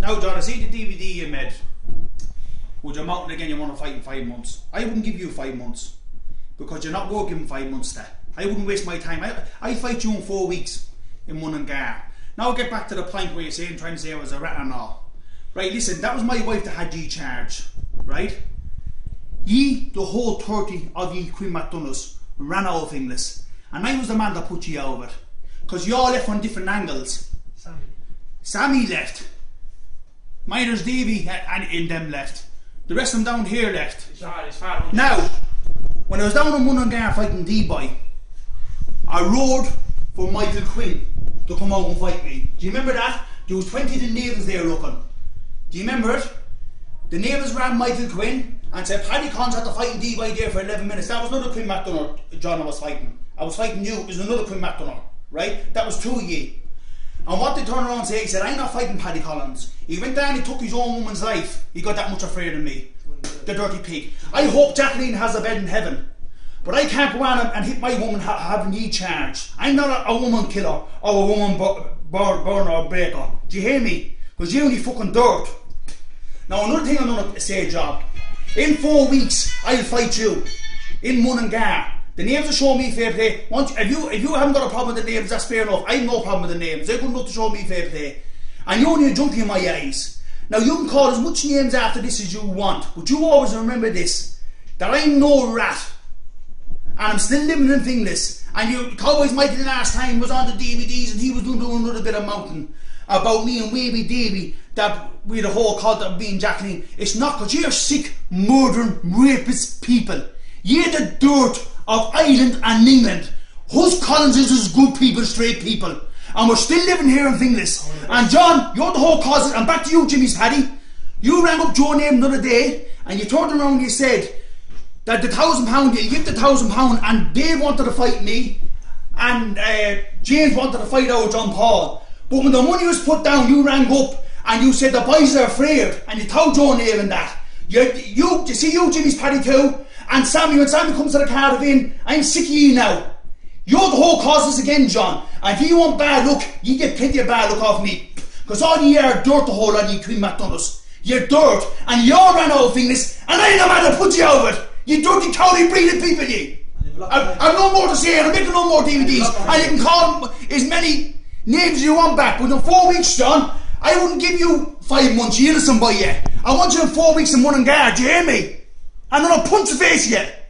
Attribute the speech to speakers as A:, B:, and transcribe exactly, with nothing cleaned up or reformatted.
A: Now, John, I see the D V D you made. Would you mount it again? You want to fight in five months? I wouldn't give you five months because you're not working five months there. I wouldn't waste my time. I I fight you in four weeks in Mullingar. Now I'll get back to the point where you're saying, trying to say I was a rat and all. Right, listen, that was my wife that had ye charge. Right? Ye, the whole thirty of ye Queen McDonough's ran out of English. And I was the man that put ye over it. Because you all left on different angles.
B: Sammy.
A: Sammy left. Miners Davy and in them left. The rest of them down here left.
B: His father, his father.
A: Now, when I was down in Mullingar fighting D-Boy, I roared for Michael Quinn to come out and fight me. Do you remember that? There was twenty of the neighbours there looking. Do you remember it? The neighbours ran Michael Quinn and said, Paddy Con's had to fight in D-Boy there for eleven minutes. That was another Quinn McDonough, John, I was fighting. I was fighting you, it was another Quinn McDonough. Right? That was two of ye. And what they turned around and say, he said, I'm not fighting Paddy Collins. He went down, he took his own woman's life. He got that much afraid of me. The dirty pig. I hope Jacqueline has a bed in heaven. But I can't go on and hit my woman ha having ye charged. I'm not a, a woman killer or a woman burner or breaker. Do you hear me? Because you only fucking dirt. Now another thing I'm going to say, Job. In four weeks, I'll fight you. In Mullingar. The names will show me fair play. Once, if you if you haven't got a problem with the names, that's fair enough. I have no problem with the names. They're good enough to show me fair play. And you're only a junkie in my eyes. Now you can call as much names after this as you want, but you always remember this, that I'm no rat. And I'm still living in Finglas. And you, Cowboys Michael the last time was on the D V Ds and he was doing, doing a little bit of mountain about me and Wavy Davy, that we had a whole cult of being Jacqueline. It's not because you're sick, murdering, rapist people. You're the dirt of Ireland and England. Hus Collins is as good people, straight people. And we're still living here in Finglas. Oh, and John, you're the whole cause of it. And back to you, Jimmy's Paddy. You rang up Joe Name the other day and you turned around and you said that the thousand pound, you give the thousand pound and Dave wanted to fight me and uh, James wanted to fight out John Paul. But when the money was put down, you rang up and you said the boys are afraid and you told Joe Name that. You, you, you see you, Jimmy's Paddy too. And Sammy, when Sammy comes to the Cardiff Inn, I'm sick of you now. You're the whole cause of this again, John. And if you want bad luck, you get plenty of bad luck off me. Because all you are dirt the whole lot of you Queen McDonough's. You're dirt, and you all ran out of Finglas, and I ain't the man to put you over it. You dirty cowley breeding people, you. I've, I've no more to say, and I'm making no more D V Ds. And you can call them as many names as you want back. But in four weeks, John, I wouldn't give you five months. You listen by you. I want you in four weeks in Mullingar, do you hear me? And then I'll punch the face yet.